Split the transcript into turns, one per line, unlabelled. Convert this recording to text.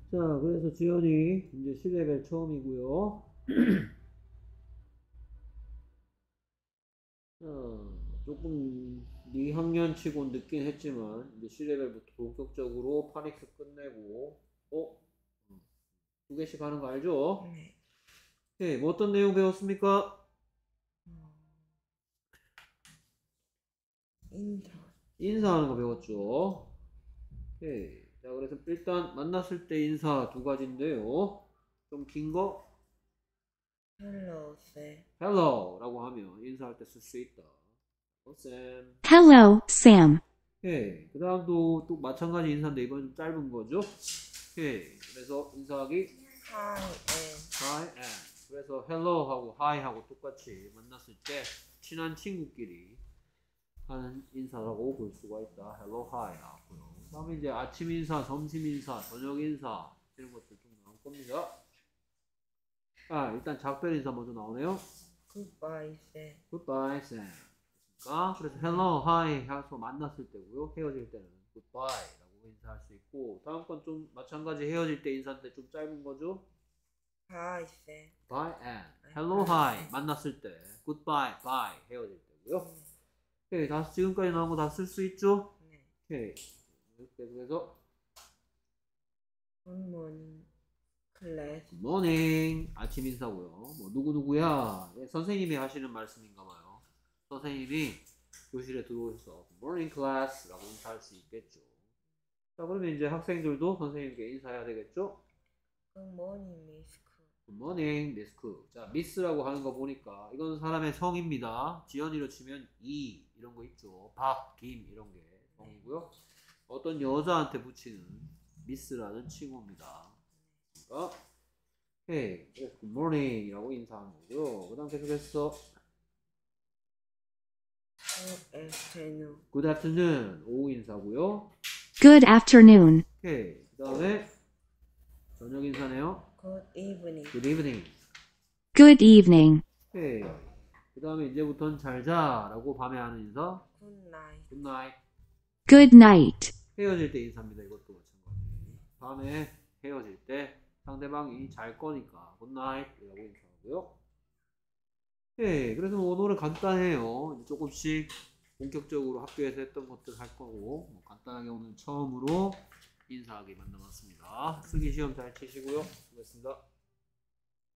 자, 그래서 지연이 이제 10레벨 처음이고요. 자, 조금 2학년 치고 늦긴 했지만 이제 10레벨부터 본격적으로 파닉스 끝내고 두 개씩 하는 거 알죠?
네.
오케이, 뭐 어떤 내용 배웠습니까? 인사하는 거 배웠죠. 오케이. 자, 그래서 일단 만났을 때 인사 두 가지인데요. 좀 긴 거,
Hello, Sam.
hello라고 하면 인사할 때 쓸 수 있다. Sam.
Hello, Sam.
오케이. 그 다음도 또 마찬가지 인사인데 이건 좀 짧은 거죠. 오케이. 그래서 인사하기
Hi, Ann.
hi and. 그래서 hello하고 hi하고 똑같이 만났을 때 친한 친구끼리 하는 인사라고 볼 수가 있다. hello, hi 나왔고요. 그 다음에 이제 아침 인사, 점심 인사, 저녁 인사 이런 것들 좀 나올 겁니다. 아, 일단 작별 인사 먼저 나오네요.
Goodbye, Sam.
Goodbye, Sam. 그래서 hello, hi 해서 만났을 때고요. 헤어질 때는 goodbye라고 인사할 수 있고, 다음 건 좀 마찬가지 헤어질 때 인사인데 좀 짧은 거죠.
Hi, Sam.
Bye and hello, hi 만났을 때 goodbye, bye 헤어질 때고요. 오케이, 다 지금까지 나온 거 다 쓸 수 있죠?
네.
오케이. 이렇게 해서
Good morning, class.
Good morning 아침 인사고요. 뭐 누구누구야 선생님이 하시는 말씀인가 봐요. 선생님이 교실에 들어오셔서 Good morning class 라고 인사할 수 있겠죠. 자, 그러면 이제 학생들도 선생님께 인사해야 되겠죠?
Good morning, Miss Cook.
Good morning, Miss Cook. 자, Miss라고 하는 거 보니까 이건 사람의 성입니다. 지연이로 치면 이 이런 거 있죠. 박, 김 이런 게 성이고요. 어떤 여자한테 붙이는 Miss라는 칭호입니다. 그러니까 Hey, good morning이라고 인사하는 거고요. 그 다음 계속해서
Good afternoon.
Good afternoon 오후 인사고요.
Good afternoon.
오케이. 그 다음에 저녁 인사네요.
Good evening.
Good evening.
Good evening.
오케이. 그 다음에 이제부터는 잘 자라고 밤에 하는 인사.
Good night.
Good night.
Good night.
헤어질 때 인사입니다. 이것도 마찬가지. 밤에 헤어질 때 상대방이 잘 거니까 Good night이라고 인사하고요. 오케이. 그래서 오늘은 간단해요. 이제 조금씩 본격적으로 학교에서 했던 것들 할 거고 뭐 간단하게 오늘 처음으로 인사하기만 남았습니다. 쓰기 시험 잘 치시고요. 수고했습니다.